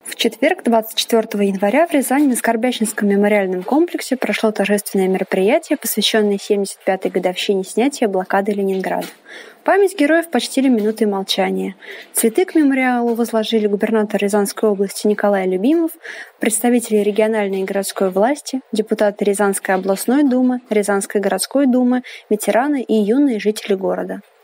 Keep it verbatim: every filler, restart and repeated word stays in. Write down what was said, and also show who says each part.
Speaker 1: В четверг, двадцать четвёртого января, в Рязани на Скорбящинском мемориальном комплексе прошло торжественное мероприятие, посвященное семьдесят пятой годовщине снятия блокады Ленинграда. Память героев почтили минутой молчания. Цветы к мемориалу возложили губернатор Рязанской области Николай Любимов, представители региональной и городской власти, депутаты Рязанской областной думы, Рязанской городской думы, ветераны и юные жители города.